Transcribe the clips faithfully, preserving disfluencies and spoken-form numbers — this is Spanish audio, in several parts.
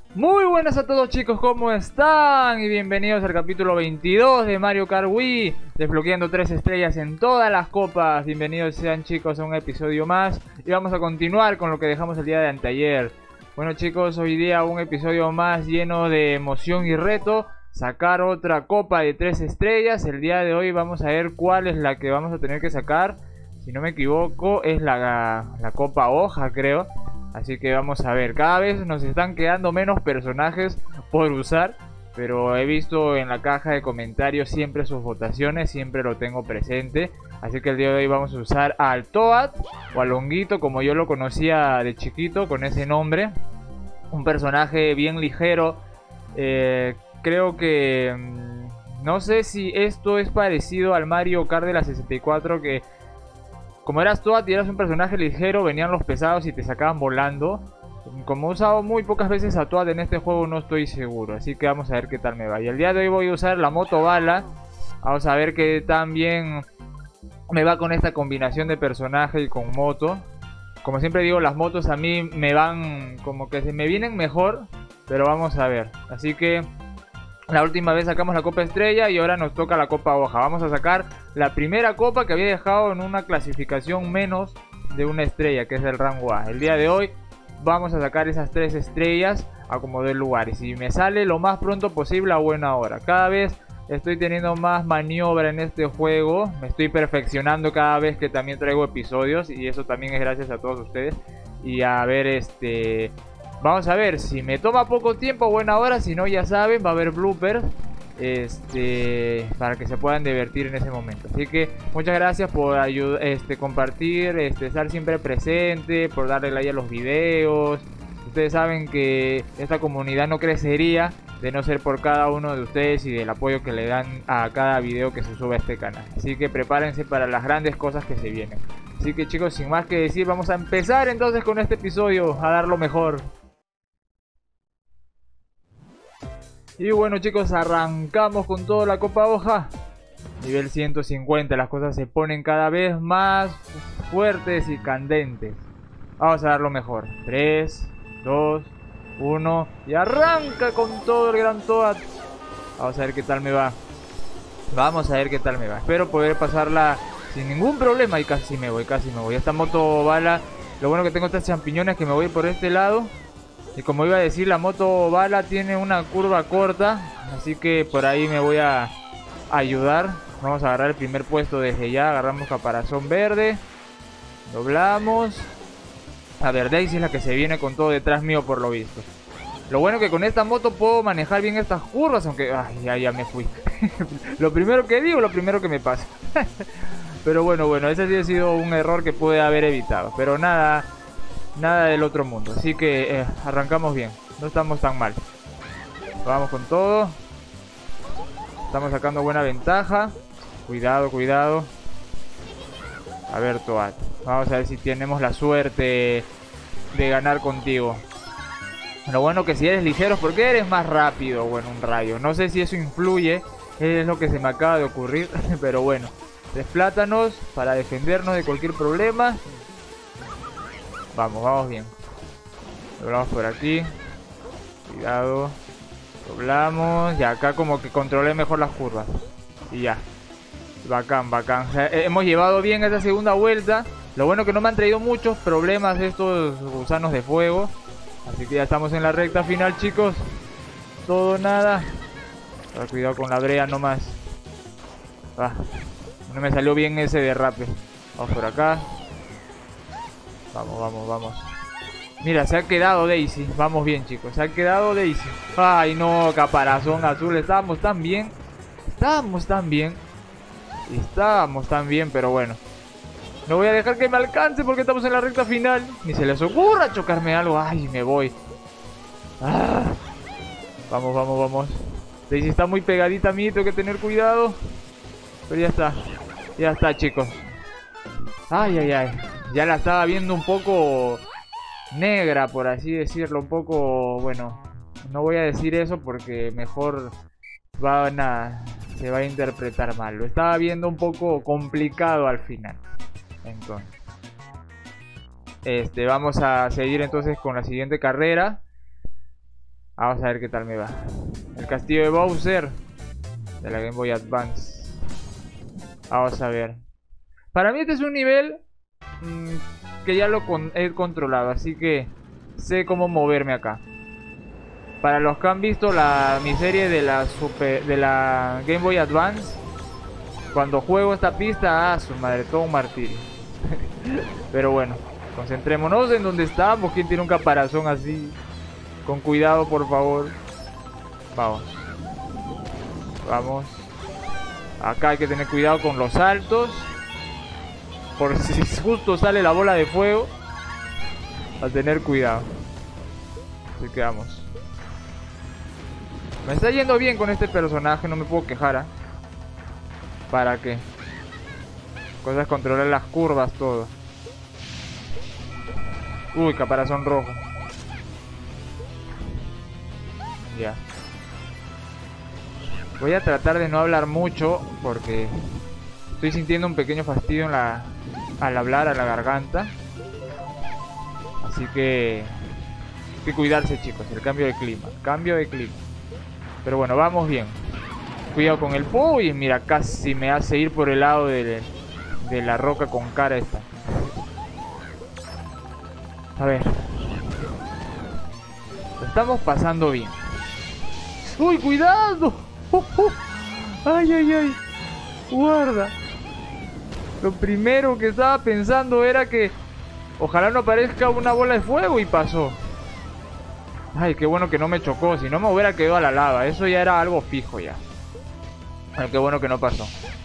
Muy buenas a todos, chicos, ¿cómo están? Y bienvenidos al capítulo veintidós de Mario Kart Wii, desbloqueando tres estrellas en todas las copas. Bienvenidos sean, chicos, a un episodio más. Y vamos a continuar con lo que dejamos el día de anteayer. Bueno, chicos, hoy día un episodio más lleno de emoción y reto. Sacar otra copa de tres estrellas. El día de hoy vamos a ver cuál es la que vamos a tener que sacar. Si no me equivoco, es la, la copa hoja, creo. Así que vamos a ver, cada vez nos están quedando menos personajes por usar, pero he visto en la caja de comentarios siempre sus votaciones, siempre lo tengo presente. Así que el día de hoy vamos a usar al Toad, o al Honguito, como yo lo conocía de chiquito, con ese nombre. Un personaje bien ligero, eh, creo que... Mmm, no sé si esto es parecido al Mario Kart de la sesenta y cuatro, que... como eras Toad y eras un personaje ligero, venían los pesados y te sacaban volando. Como he usado muy pocas veces a Toad en este juego, no estoy seguro. Así que vamos a ver qué tal me va. Y el día de hoy voy a usar la moto bala. Vamos a ver qué tan bien me va con esta combinación de personaje y con moto. Como siempre digo, las motos a mí me van como que se me vienen mejor. Pero vamos a ver. Así que... la última vez sacamos la copa estrella y ahora nos toca la copa hoja. Vamos a sacar la primera copa que había dejado en una clasificación menos de una estrella, que es el rango A. El día de hoy vamos a sacar esas tres estrellas a como dé lugar. Y si me sale lo más pronto posible, a buena hora. Cada vez estoy teniendo más maniobra en este juego. Me estoy perfeccionando cada vez que también traigo episodios. Y eso también es gracias a todos ustedes. Y a ver, este... vamos a ver, si me toma poco tiempo, buena hora. Si no, ya saben, va a haber bloopers, este, para que se puedan divertir en ese momento. Así que muchas gracias por ayudar, este, compartir, este, estar siempre presente, por darle like a los videos. Ustedes saben que esta comunidad no crecería de no ser por cada uno de ustedes y del apoyo que le dan a cada video que se sube a este canal. Así que prepárense para las grandes cosas que se vienen. Así que, chicos, sin más que decir, vamos a empezar entonces con este episodio a dar lo mejor. Y bueno, chicos, arrancamos con toda la copa hoja. Nivel ciento cincuenta, las cosas se ponen cada vez más fuertes y candentes. Vamos a dar lo mejor. tres, dos, uno. Y arranca con todo el gran Toad. Vamos a ver qué tal me va. Vamos a ver qué tal me va. Espero poder pasarla sin ningún problema. Y casi me voy, casi me voy. Esta moto bala. Lo bueno que tengo estas champiñones que me voy por este lado. Y como iba a decir, la moto bala tiene una curva corta, así que por ahí me voy a ayudar. Vamos a agarrar el primer puesto desde ya. Agarramos caparazón verde. Doblamos. A ver, Daisy es la que se viene con todo detrás mío por lo visto. Lo bueno que con esta moto puedo manejar bien estas curvas, aunque... ay, ya, ya me fui. Lo primero que digo, lo primero que me pasa. Pero bueno, bueno, ese sí ha sido un error que pude haber evitado. Pero nada... nada del otro mundo, así que eh, arrancamos bien, no estamos tan mal. Vamos con todo. Estamos sacando buena ventaja. Cuidado, cuidado. A ver, Toad, vamos a ver si tenemos la suerte de ganar contigo. Lo bueno que si eres ligero, porque eres más rápido, bueno, un rayo. No sé si eso influye, es lo que se me acaba de ocurrir. Pero bueno, tres plátanos para defendernos de cualquier problema. Vamos, vamos bien. Doblamos por aquí. Cuidado. Doblamos. Y acá como que controlé mejor las curvas. Y ya. Bacán, bacán. O sea, hemos llevado bien esta segunda vuelta. Lo bueno que no me han traído muchos problemas estos gusanos de fuego. Así que ya estamos en la recta final, chicos. Todo nada. Pero cuidado con la brea nomás. Ah, no me salió bien ese derrape. Vamos por acá. Vamos, vamos, vamos. Mira, se ha quedado Daisy. Vamos bien, chicos. Se ha quedado Daisy. Ay, no, caparazón azul. Estábamos tan bien. Estábamos tan bien. Estábamos tan bien, pero bueno. No voy a dejar que me alcance porque estamos en la recta final. Ni se les ocurra chocarme algo. Ay, me voy. Ah. Vamos, vamos, vamos. Daisy está muy pegadita a mí. Tengo que tener cuidado. Pero ya está. Ya está, chicos. Ay, ay, ay. Ya la estaba viendo un poco negra, por así decirlo. Un poco, bueno, no voy a decir eso porque mejor van a, se va a interpretar mal. Lo estaba viendo un poco complicado al final. Entonces, este, vamos a seguir entonces con la siguiente carrera. Vamos a ver qué tal me va. El castillo de Bowser de la Game Boy Advance. Vamos a ver. Para mí este es un nivel mmm, que ya lo con he controlado, así que sé cómo moverme acá. Para los que han visto la, mi serie de la, super, de la Game Boy Advance, cuando juego esta pista, ah, su madre, todo un martirio. Pero bueno, concentrémonos en donde estamos. ¿Quién tiene un caparazón así? Con cuidado, por favor. Vamos. Vamos. Acá hay que tener cuidado con los saltos. Por si justo sale la bola de fuego, a tener cuidado. Así que vamos. Me está yendo bien con este personaje, no me puedo quejar, ¿eh? ¿Para qué? Cosa es controlar las curvas, todo. Uy, caparazón rojo. Ya. Voy a tratar de no hablar mucho porque estoy sintiendo un pequeño fastidio en la, al hablar, a la garganta. Así que hay que cuidarse, chicos. El cambio de clima. Cambio de clima. Pero bueno, vamos bien. Cuidado con el po. Y mira, casi me hace ir por el lado de, de la roca con cara esta. A ver. Lo estamos pasando bien. ¡Uy, cuidado! Uh, uh. ¡Ay, ay, ay! Guarda. Lo primero que estaba pensando era que ojalá no aparezca una bola de fuego y pasó. Ay, qué bueno que no me chocó. Si no me hubiera quedado a la lava. Eso ya era algo fijo ya. Ay, qué bueno que no pasó.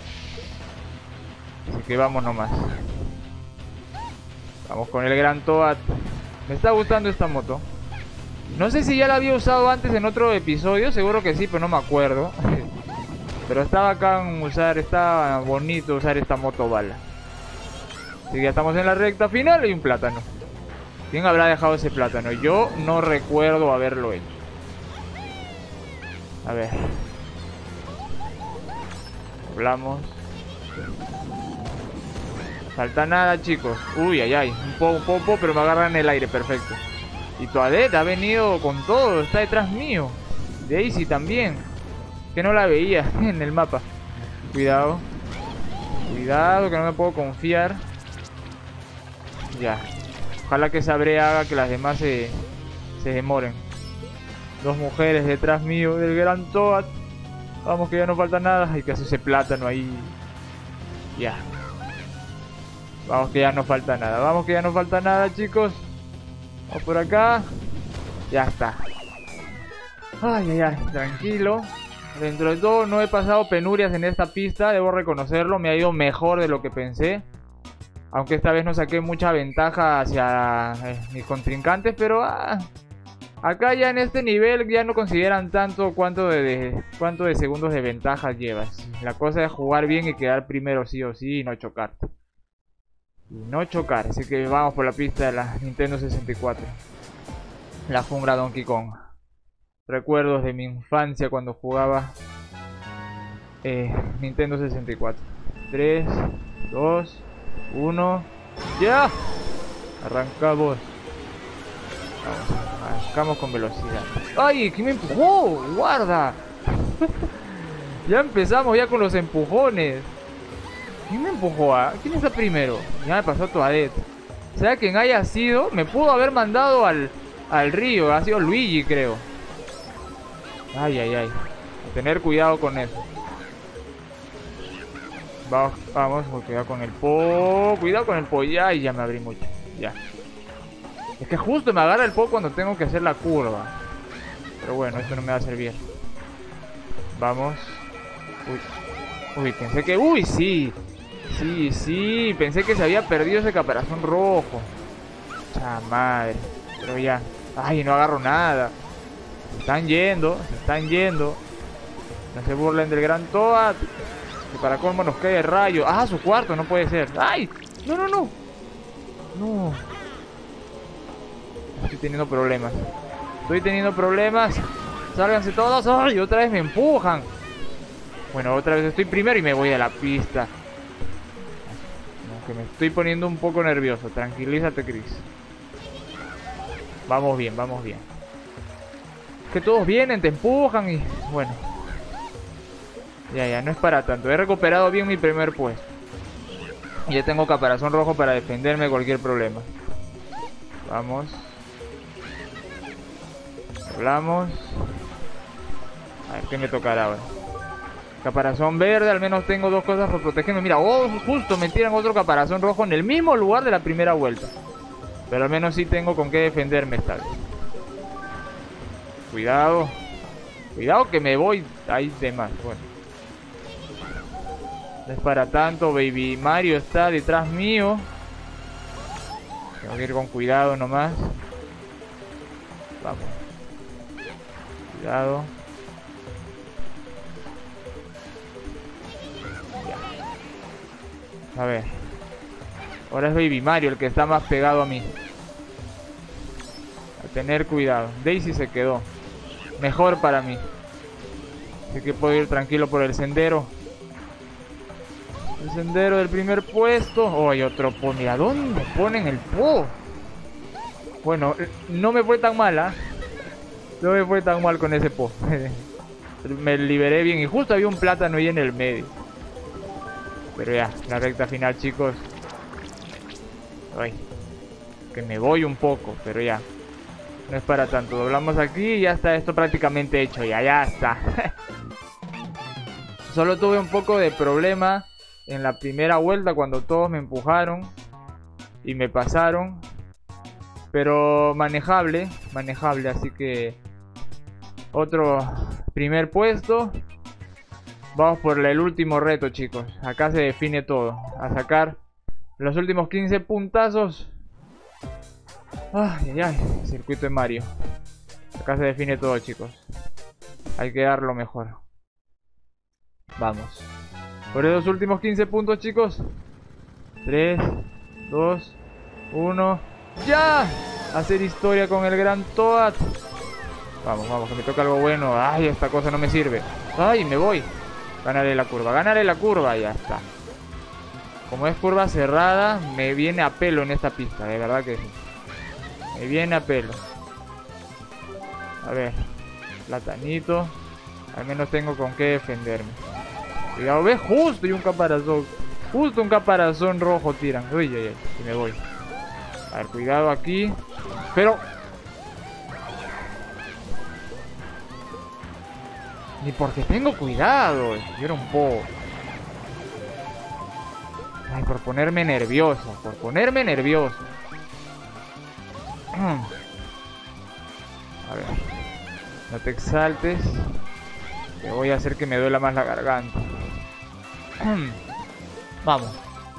Así que vamos nomás. Vamos con el Gran Toad. Me está gustando esta moto. No sé si ya la había usado antes en otro episodio. Seguro que sí, pero no me acuerdo. Pero estaba acá en usar. Estaba bonito usar esta moto bala. Así que ya estamos en la recta final. Y un plátano. ¿Quién habrá dejado ese plátano? Yo no recuerdo haberlo hecho. A ver. Hablamos. Falta nada, chicos. Uy, ay, ay. Un poco, un poco, pero me agarran en el aire. Perfecto. Y Toadette ha venido con todo. Está detrás mío. Daisy también. Que no la veía en el mapa. Cuidado. Cuidado, que no me puedo confiar. Ya. Ojalá que esa brea haga que las demás se, se demoren. Dos mujeres detrás mío del Gran Toad. Vamos, que ya no falta nada. Hay que hacer ese plátano ahí. Ya. Vamos, que ya no falta nada. Vamos, que ya no falta nada, chicos. Vamos por acá. Ya está. Ay, ay, ay. Tranquilo. Dentro de todo no he pasado penurias en esta pista. Debo reconocerlo. Me ha ido mejor de lo que pensé. Aunque esta vez no saqué mucha ventaja hacia eh, mis contrincantes. Pero ah, acá ya en este nivel ya no consideran tanto cuánto de, de, cuánto de segundos de ventaja llevas. La cosa es jugar bien y quedar primero sí o sí y no chocar. Y no chocar. Así que vamos por la pista de la Nintendo sesenta y cuatro. La jungla Donkey Kong. Recuerdos de mi infancia cuando jugaba eh, Nintendo sesenta y cuatro. tres, dos, uno. ¡Ya! Arrancamos. Vamos, arrancamos con velocidad. ¡Ay! ¿Quién me empujó? ¡Guarda! Ya empezamos ya con los empujones. ¿Quién me empujó? A? ¿Quién está primero? Ya me pasó Toadette. Sea quien haya sido, me pudo haber mandado al, al río. Ha sido Luigi, creo. Ay, ay, ay. A tener cuidado con eso. Vamos, vamos, cuidado con el po. Cuidado con el po. Ya, y ya me abrí mucho. Ya. Es que justo me agarra el po cuando tengo que hacer la curva. Pero bueno, esto no me va a servir. Vamos. Uy. Uy, pensé que... Uy, sí. Sí, sí. Pensé que se había perdido ese caparazón rojo. Cha madre. Pero ya. Ay, no agarro nada. Se están yendo. Se están yendo. No se burlen del Gran Toad. Que para colmo nos cae el rayo. Ah, su cuarto. No puede ser. ¡Ay! No, no, no. No. Estoy teniendo problemas. Estoy teniendo problemas. Sálganse todos. ¡Ay! Otra vez me empujan. Bueno, otra vez estoy primero y me voy a la pista. No, que me estoy poniendo un poco nervioso. Tranquilízate, Chris. Vamos bien, vamos bien. Que todos vienen, te empujan y... Bueno. Ya, ya, no es para tanto. He recuperado bien mi primer puesto. Y ya tengo caparazón rojo para defenderme de cualquier problema. Vamos. Hablamos. A ver qué me tocará ahora. Caparazón verde, al menos tengo dos cosas por protegerme. Mira, oh, justo me tiran otro caparazón rojo en el mismo lugar de la primera vuelta. Pero al menos sí tengo con qué defenderme esta vez. Cuidado. Cuidado que me voy ahí de más. Bueno. No es para tanto. Baby Mario está detrás mío. Tengo que ir con cuidado nomás. Vamos. Cuidado. Ya. A ver. Ahora es Baby Mario el que está más pegado a mí. A tener cuidado. Daisy se quedó. Mejor para mí. Así que puedo ir tranquilo por el sendero. El sendero del primer puesto. Oh, hay otro po. Mira, ¿dónde ponen el po? Bueno, no me fue tan mal, ¿ah? ¿eh? No me fue tan mal con ese po. Me liberé bien. Y justo había un plátano ahí en el medio. Pero ya, la recta final, chicos. Ay, que me voy un poco, pero ya. No es para tanto. Doblamos aquí y ya está esto prácticamente hecho. Ya, ya está. Solo tuve un poco de problema en la primera vuelta cuando todos me empujaron y me pasaron. Pero manejable, manejable, así que otro primer puesto. Vamos por el último reto, chicos. Acá se define todo. A sacar los últimos quince puntazos. Ay, ay, ay. Circuito de Mario. Acá se define todo, chicos. Hay que dar lo mejor. Vamos. Por esos últimos quince puntos, chicos. tres, dos, uno. ¡Ya! Hacer historia con el Gran Toad. Vamos, vamos, que me toca algo bueno. Ay, esta cosa no me sirve. Ay, me voy. Ganaré la curva, ganaré la curva. Ya está. Como es curva cerrada, me viene a pelo en esta pista. De verdad que sí. Me viene a pelo. A ver. Platanito. Al menos tengo con qué defenderme. Cuidado, ve, justo y un caparazón. Justo un caparazón rojo tiran. Uy, uy, uy. Y me voy. A ver, cuidado aquí. Pero... ni porque tengo cuidado. Yo era un po. Ay, por ponerme nervioso. Por ponerme nervioso. A ver. No te exaltes. Te voy a hacer que me duela más la garganta. Vamos.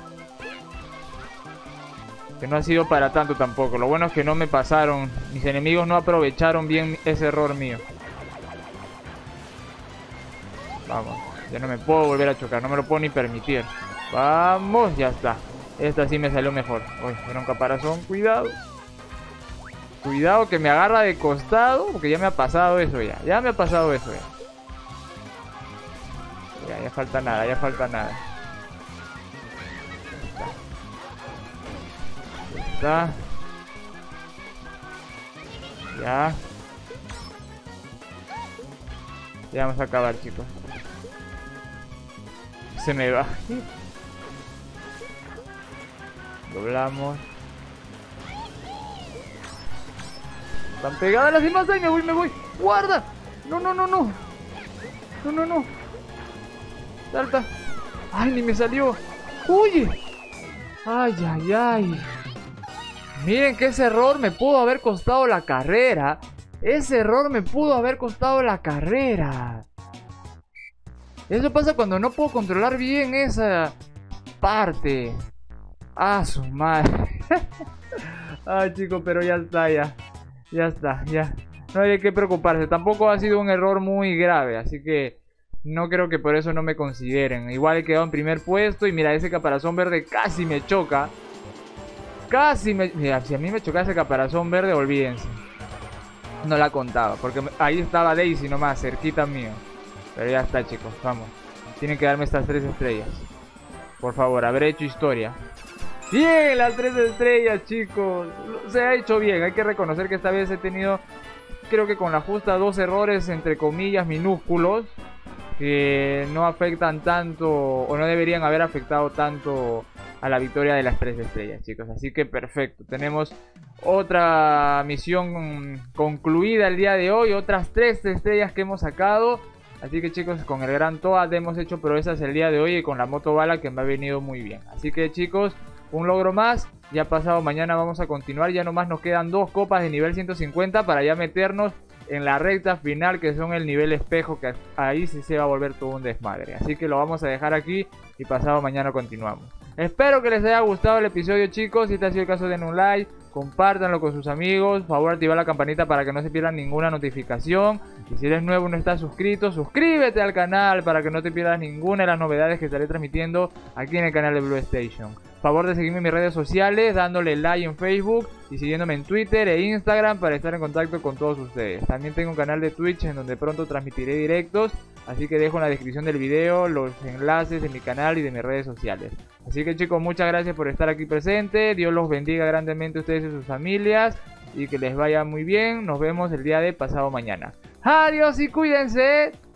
Que no ha sido para tanto tampoco. Lo bueno es que no me pasaron. Mis enemigos no aprovecharon bien ese error mío. Vamos. Ya no me puedo volver a chocar. No me lo puedo ni permitir. Vamos. Ya está. Esta sí me salió mejor. Uy, era un caparazón. Cuidado. Cuidado que me agarra de costado. Porque ya me ha pasado eso ya. Ya me ha pasado eso ya. Ya, ya falta nada. Ya falta nada. Está. Ya. Ya vamos a acabar, chicos. Se me va. Doblamos. Están pegadas las demás. ¡Ay, me voy, me voy! ¡Guarda! No, no, no, no. No, no, no. Salta. ¡Ay, ni me salió! ¡Uy! ¡Ay, ay, ay! Miren que ese error me pudo haber costado la carrera. Ese error me pudo haber costado la carrera. Eso pasa cuando no puedo controlar bien esa parte. Ah, su madre. Ay, chicos, pero ya está, ya. Ya está, ya. No hay que preocuparse. Tampoco ha sido un error muy grave, así que no creo que por eso no me consideren. Igual he quedado en primer puesto. Y mira, ese caparazón verde casi me choca. Casi me... Mira, si a mí me chocaba ese caparazón verde, olvídense. No la contaba, porque ahí estaba Daisy nomás, cerquita mío. Pero ya está, chicos, vamos. Tienen que darme estas tres estrellas. Por favor, habré hecho historia. Bien, las tres estrellas, chicos. Se ha hecho bien, hay que reconocer que esta vez he tenido creo que con la justa dos errores entre comillas minúsculos que no afectan tanto o no deberían haber afectado tanto a la victoria de las tres estrellas, chicos. Así que perfecto, tenemos otra misión concluida el día de hoy, otras tres estrellas que hemos sacado. Así que chicos, con el Gran Toad hemos hecho proezas el día de hoy y con la moto bala que me ha venido muy bien. Así que chicos, un logro más. Ya pasado mañana vamos a continuar, ya nomás nos quedan dos copas de nivel ciento cincuenta para ya meternos en la recta final, que son el nivel espejo, que ahí sí se va a volver todo un desmadre. Así que lo vamos a dejar aquí y pasado mañana continuamos. Espero que les haya gustado el episodio, chicos. Si este ha sido el caso, den un like, compártanlo con sus amigos, por favor activar la campanita para que no se pierdan ninguna notificación. Y si eres nuevo y no estás suscrito, suscríbete al canal para que no te pierdas ninguna de las novedades que estaré transmitiendo aquí en el canal de Blue Station. Favor de seguirme en mis redes sociales, dándole like en Facebook y siguiéndome en Twitter e Instagram para estar en contacto con todos ustedes. También tengo un canal de Twitch en donde pronto transmitiré directos, así que dejo en la descripción del video los enlaces de mi canal y de mis redes sociales. Así que chicos, muchas gracias por estar aquí presente, Dios los bendiga grandemente a ustedes y a sus familias y que les vaya muy bien. Nos vemos el día de pasado mañana. Adiós y cuídense.